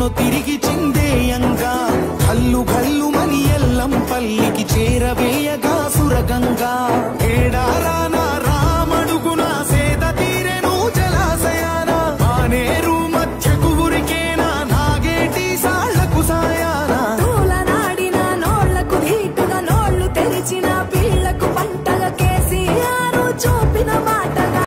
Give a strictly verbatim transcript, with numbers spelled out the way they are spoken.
తిరిగి చిందేయంగా కల్లు కల్లు మని ఎల్లం పల్లికి చేరవేయగా సురగంగా ఏడారాన రామడుగున సేద తీరెను జలాశయాన ఆనేరు మధ్యకు ఉరికేనా నాగేటి సాళ్లకు సాయాన తూలనాడిన నోళ్లకు ధీటుగా నోళ్లు తెరిచిన పిల్లకు పంటగా కేసీఆర్ చూపిన మాట